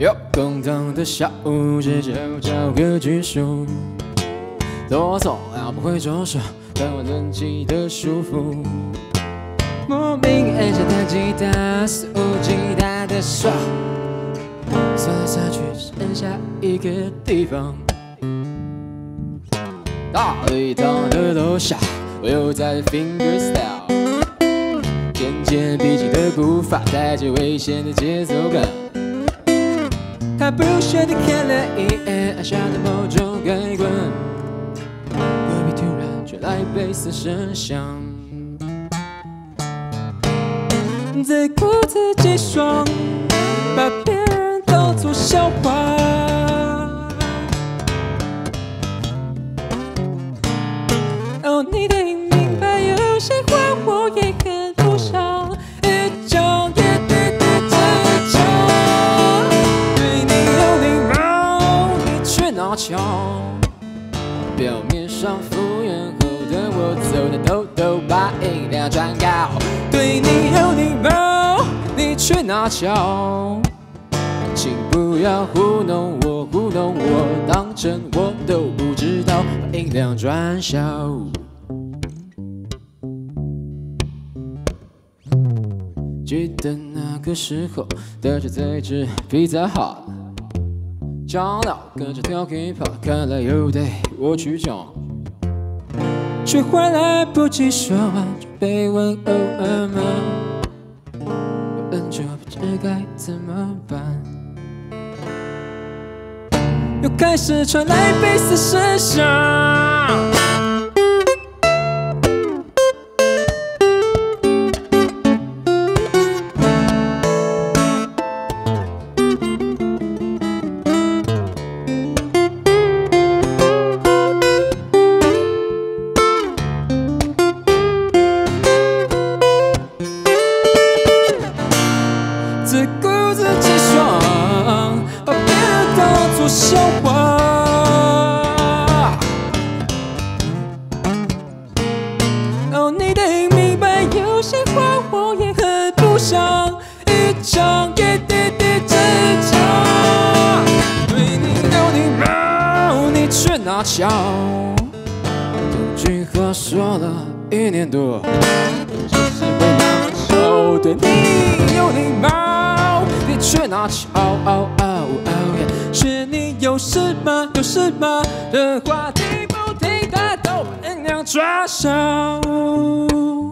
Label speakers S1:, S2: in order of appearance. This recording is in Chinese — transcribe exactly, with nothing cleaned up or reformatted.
S1: 有共同的小物，只求找个拘束。多错要不会着手，但我冷气的束缚。莫名按下弹吉他，肆无忌惮的手，算来算去剩下一个地方。大礼堂的楼下，我又在 finger style， 渐渐逼近的步伐，带着危险的节奏感。他不屑地看了一眼，按下了某种开关，隔壁突然传来贝斯声响。自顾自己爽，把别人当作笑话。哦，你得明白，有些话我也很不想一讲也得得直讲。对你有礼貌，你却拿翘。表面上敷衍后的我，走的偷偷把音量转高。对你有礼貌，你却拿翘。请不要糊弄我，糊弄我，当真我都不知道，把音量转小。记得那个时候的是最吃披萨好，讲了跟着跳 K-pop， 看来又得我去讲，却还来不及说完就被问偶尔吗？有人就不知该怎么办，又开始传来贝斯声响。自顾自己爽，把别人当作笑话。哦，你得明白，有些话我也很不想一讲也得得直讲。对你有礼貌，你却拿翘。这句话说了一年多，只是会拿手。对你有礼貌，你却拿翘，是你有事吗？有事吗？的话听不听得懂？音量抓小。